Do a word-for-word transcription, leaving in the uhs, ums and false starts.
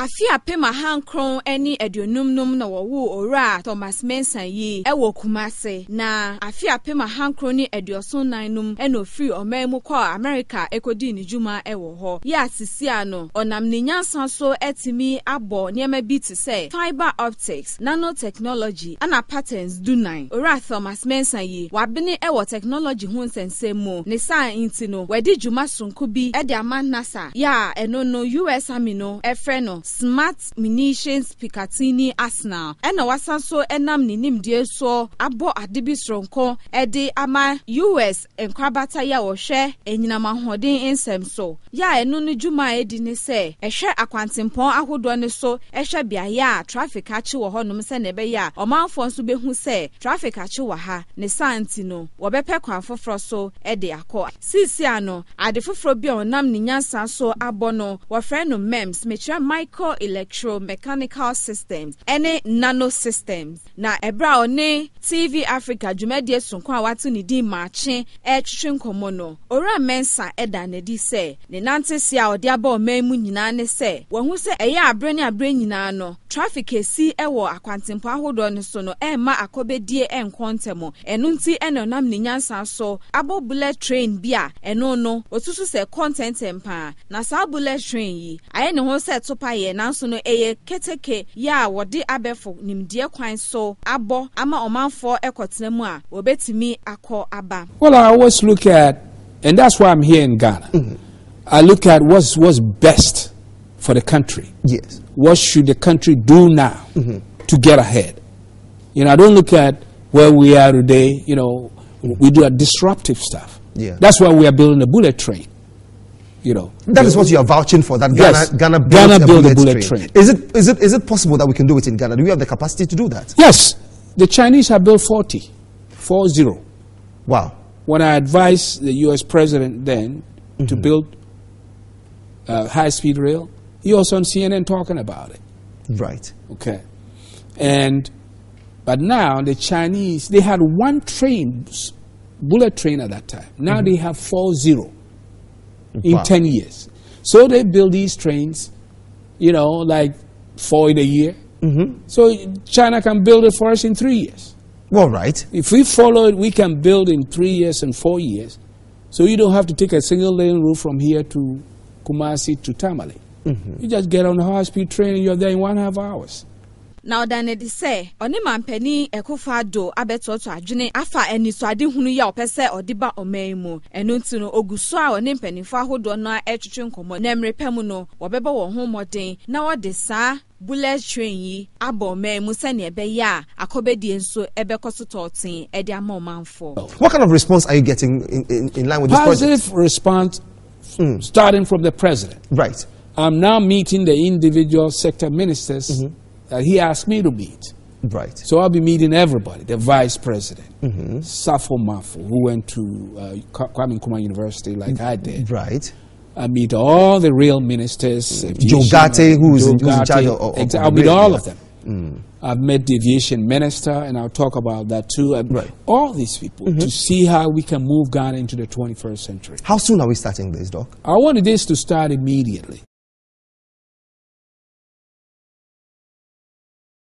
Afia pema hankron eni edionum num na wowu ora Thomas Mensan yi ewo Kumase na afia pema hankron ni edioson nanum eno free omemu kwa America ekodi ni juma ewo ho ya sisi ano onam ni nyansan so etimi abo niema bi te say fiber optics nanotechnology ana patterns dunan ora Thomas Mensan yi wabene ewo technology ho nsensemu ne sa intino wedi juma sonko bi e de ama NASA ya eno no U S Army no efre no smart munitions Picatinny arsenal ena wasanso enam ninimdie so abo adibi sronko ede ama U S enkwabata ya wo hwe enyinama hoden ensem so ya eno no juma edi ne se ehwe akwantempon ahodo ne so ehwe bia ya traffic achi wo honom se ne be ya omanfo nso behu se traffic achi wo ha ne santi no wo bepe kwan foforo so ede akọ sisi ano ade foforo bi onam ni nyansa so abo no wo fre no mems metra micro electromechanical systems ene nano systems na ebra one T V Africa jumedie sonko a watu ni di mache e twetwe nkomo no ora mensa eda na di se ne nante sia ode aba o memu nyina ne se wo hu se eye abre ne abre nyina no traffic esi ewo akwantempo ahodo ne so no e ma akobedie enkontemo enu nti ene nam ne nyansa so abo bullet train bia eno no otusu se content empa na sa bullet train yi aye ne ho se topa ye nanso no eye keteke ya wode abefo nimdie kwan so abo ama omanfo ekotenemu a obetimi akọ aba. Well, I always look at, and that's why I'm here in Ghana. Mm-hmm. I look at what's what's best for the country. Yes. What should the country do now mm-hmm. to get ahead? You know, I don't look at where we are today. You know, we do a disruptive stuff. Yeah. That's why we are building a bullet train. You know, that is what you are vouching for. That yes, Ghana, Ghana, Ghana built build a a bullet, bullet train. train. Is it is it is it possible that we can do it in Ghana? Do we have the capacity to do that? Yes, the Chinese have built forty, four zero. Wow. When I advised the U S president then mm-hmm. to build uh, high-speed rail, he was on C N N talking about it. Right. Okay. And but now the Chinese, they had one train, bullet train at that time. Now mm-hmm. they have four zero. In wow. ten years. So they build these trains, you know, like four in a year. Mm-hmm. So China can build it for us in three years. Well, right. If we follow it, we can build in three years and four years. So you don't have to take a single lane route from here to Kumasi to Tamale. Mm-hmm. You just get on a high-speed train and you're there in one and a half hours. Now dan edi say oni mampani ekofado abetoto adwene afa eniso ade hunu ya opese odiba omaimu enu nti no oguso a oni mpanifo ahodo no etwetwe nkomo na mrepam no wobeba wo ho moden na wode saa bullet train yi abo omaimu se ne ebe ya akobedie nso ebekoso totin ede ama omanfo. What kind of response are you getting in, in, in line with this project? Positive response mm. starting from the president. Right. I'm now meeting the individual sector ministers mm-hmm. that he asked me to meet. Right. So I'll be meeting everybody, the vice president, mm-hmm. Safo Mafo, who went to uh, Kwame Nkrumah University like I did. Right. I meet all the real ministers. Joe Gate, who is in charge of, of, of I'll meet all yeah. of them. Mm. I've met the aviation minister, and I'll talk about that too. Right. All these people mm-hmm. to see how we can move Ghana into the twenty-first century. How soon are we starting this, Doc? I wanted this to start immediately.